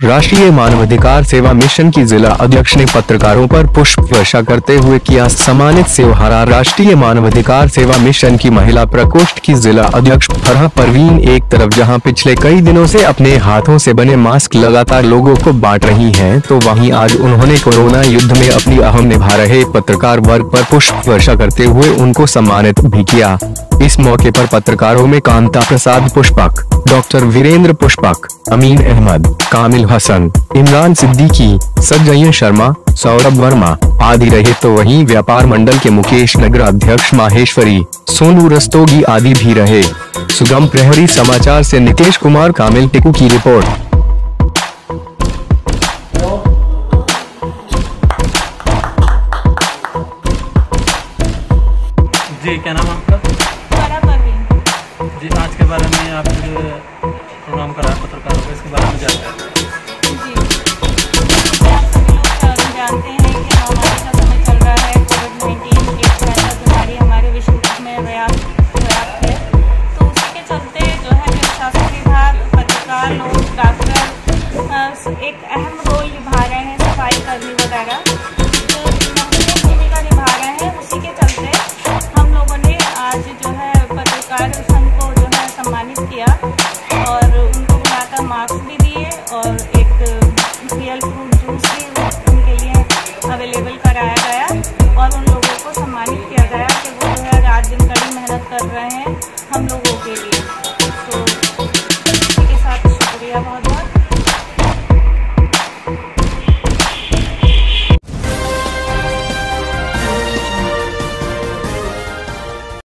राष्ट्रीय मानवाधिकार सेवा मिशन की जिला अध्यक्ष ने पत्रकारों पर पुष्प वर्षा करते हुए किया सम्मानित। सेवहारा राष्ट्रीय मानवाधिकार सेवा मिशन की महिला प्रकोष्ठ की जिला अध्यक्ष फरहा परवीन एक तरफ जहां पिछले कई दिनों से अपने हाथों से बने मास्क लगातार लोगों को बांट रही हैं, तो वहीं आज उन्होंने कोरोना युद्ध में अपनी अहम निभा रहे पत्रकार वर्ग पर पुष्प वर्षा करते हुए उनको सम्मानित भी किया। इस मौके पर पत्रकारों में कांता प्रसाद पुष्पक, डॉक्टर वीरेंद्र पुष्पक, अमीन अहमद, कामिल हसन, इमरान सिद्दीकी, संजय शर्मा, सौरभ वर्मा आदि रहे, तो वहीं व्यापार मंडल के मुकेश नगर अध्यक्ष माहेश्वरी, सोनू रस्तोगी आदि भी रहे। सुगम प्रहरी समाचार से नितेश कुमार कामिल टिकू की रिपोर्ट। जी, क्या नाम आपका? जी, आज के बारे में आप प्रोग्राम करा पत्रकारों को, इसके बारे में जानते हैं? जी, आप सभी लोग जानते हैं कि महामारी का समय चल रहा है। कोविड-19 एक ऐसा बीमारी हमारे विश्व में व्याप्त है, तो उसी के चलते जो है प्रशासन विभाग, पत्रकार लोग, डॉक्टर एक अहम रोल